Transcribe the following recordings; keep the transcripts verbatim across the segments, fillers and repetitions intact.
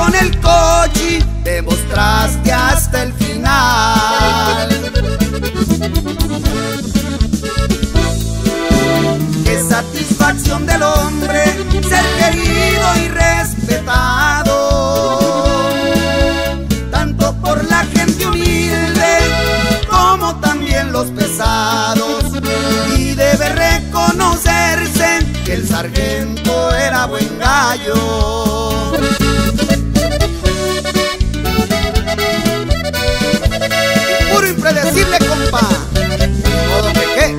con el coche demostraste hasta el final. Qué satisfacción del hombre ser querido y respetado, tanto por la gente humilde como también los pesados. Y debe reconocerse que el sargento era buen gallo. Puro impredecible, compa. Ni modo que qué.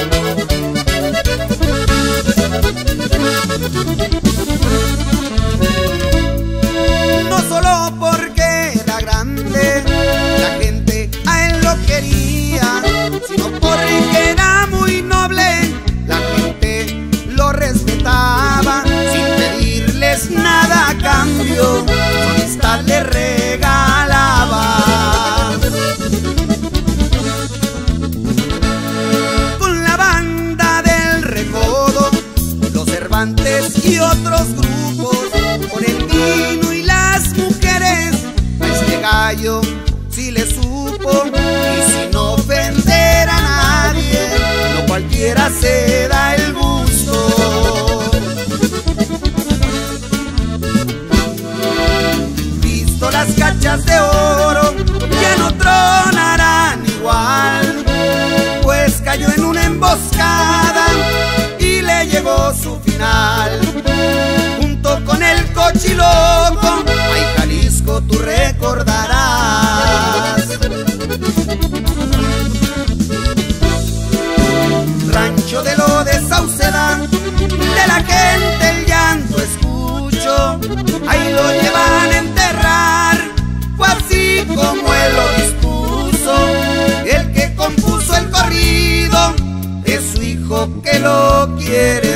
No solo porque era grande, la gente a él lo quería, sino porque era muy noble, la gente lo respetaba sin pedirles nada a cambio, su amistad le regalaba. Con la banda del Recodo, los Cervantes y otros grupos, con el vino y las mujeres, a este gallo sí le supo, y sin ofender a nadie, no cualquiera se da el gusto. Visto las cachas de oro, ya no tronarán igual, pues cayó en una emboscada y le llegó su final. Junto con el Cochiloco, ay Jalisco, tú recordarás. Rancho de lo de Sauceda, de la gente el llanto escucho, ahí lo llevan a enterrar, fue así como él lo dispuso. El que compuso el corrido es su hijo que lo quiere